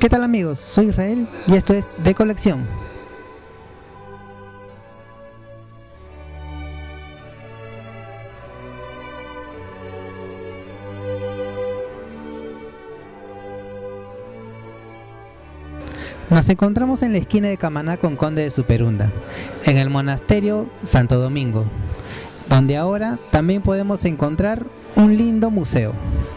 ¿Qué tal amigos? Soy Israel y esto es De Colección. Nos encontramos en la esquina de Camaná con Conde de Superunda, en el monasterio Santo Domingo, donde ahora también podemos encontrar un lindo museo.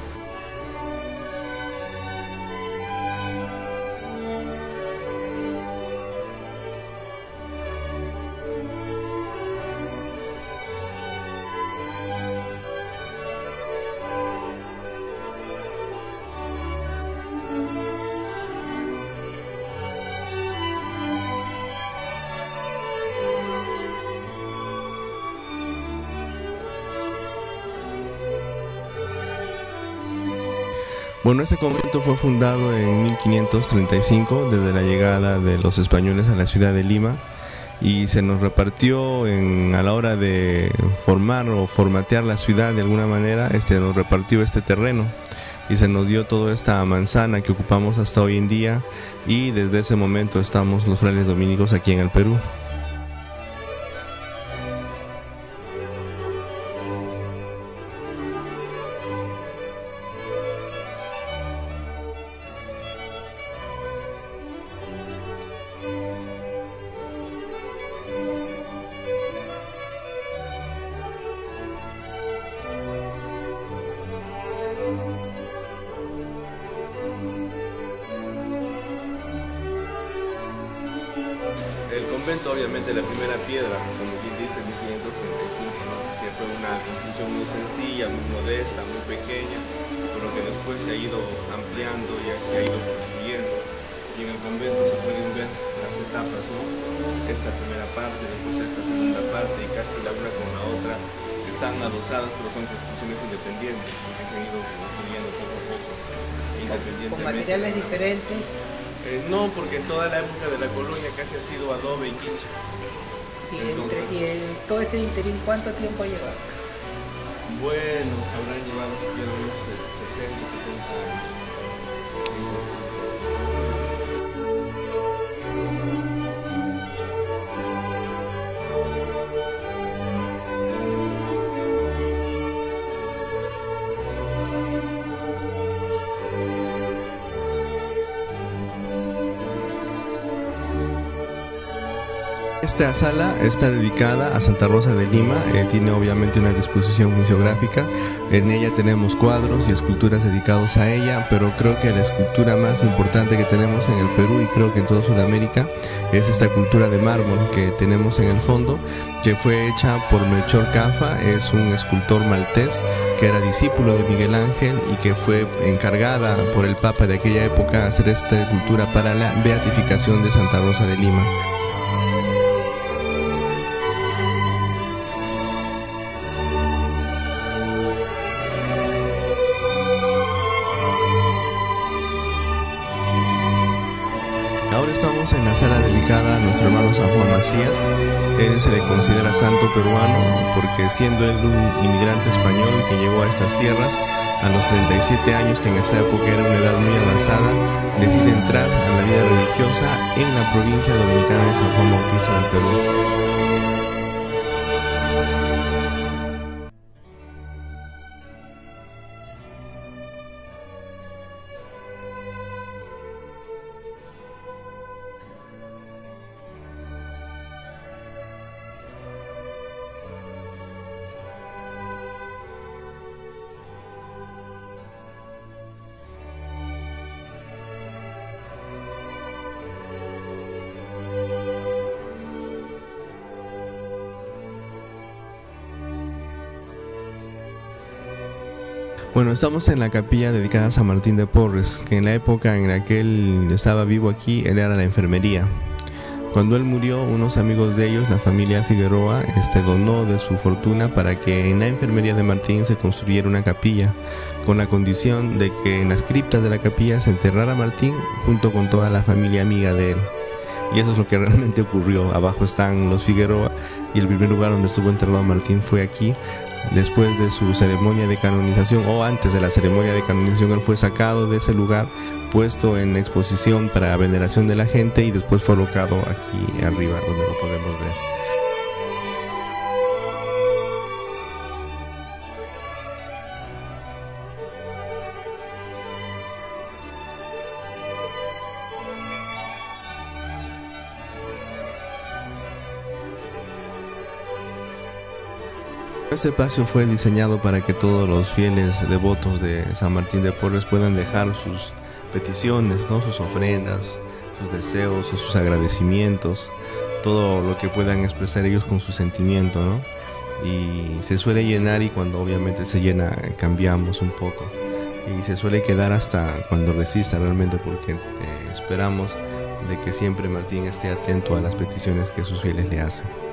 Bueno, este convento fue fundado en 1535 desde la llegada de los españoles a la ciudad de Lima y se nos repartió a la hora de formar o formatear la ciudad de alguna manera, nos repartió este terreno y se nos dio toda esta manzana que ocupamos hasta hoy en día, y desde ese momento estamos los frailes dominicos aquí en el Perú. El convento, obviamente, la primera piedra, como quien dice, en 1535, ¿no? Que fue una construcción muy sencilla, muy modesta, muy pequeña, pero que después se ha ido ampliando y se ha ido construyendo. Y en el convento se pueden ver las etapas, ¿no? Esta primera parte, después esta segunda parte, y casi la una con la otra están adosadas, pero son construcciones independientes, porque se han ido construyendo poco a poco, independientemente. ¿Con materiales diferentes? No, porque toda la época de la colonia casi ha sido adobe y quincha. Y en todo ese interín, ¿cuánto tiempo ha llevado? Bueno, habrán llevado siquiera unos 60, 70 años. Esta sala está dedicada a Santa Rosa de Lima, tiene obviamente una disposición museográfica. En ella tenemos cuadros y esculturas dedicados a ella, pero creo que la escultura más importante que tenemos en el Perú, y creo que en toda Sudamérica, es esta cultura de mármol que tenemos en el fondo, que fue hecha por Melchor Cafa. Es un escultor maltés que era discípulo de Miguel Ángel y que fue encargada por el Papa de aquella época a hacer esta escultura para la beatificación de Santa Rosa de Lima. Ahora estamos en la sala dedicada a nuestro hermano San Juan Macías. Él se le considera santo peruano porque, siendo él un inmigrante español que llegó a estas tierras a los 37 años, que en esa época era una edad muy avanzada, decide entrar a la vida religiosa en la provincia dominicana de San Juan Bautista del Perú. Bueno, estamos en la capilla dedicada a San Martín de Porres, que en la época en la que él estaba vivo aquí, él era la enfermería. Cuando él murió, unos amigos de ellos, la familia Figueroa, donó de su fortuna para que en la enfermería de Martín se construyera una capilla, con la condición de que en las criptas de la capilla se enterrara Martín junto con toda la familia amiga de él. Y eso es lo que realmente ocurrió. Abajo están los Figueroa y el primer lugar donde estuvo enterrado Martín fue aquí, después de su ceremonia de canonización o antes de la ceremonia de canonización, él fue sacado de ese lugar, puesto en exposición para veneración de la gente y después fue colocado aquí arriba donde lo podemos ver. Este espacio fue diseñado para que todos los fieles devotos de San Martín de Porres puedan dejar sus peticiones, ¿no? Sus ofrendas, sus deseos, sus agradecimientos, todo lo que puedan expresar ellos con su sentimiento, ¿no? Y se suele llenar, y cuando obviamente se llena cambiamos un poco, y se suele quedar hasta cuando resista realmente, porque esperamos de que siempre Martín esté atento a las peticiones que sus fieles le hacen.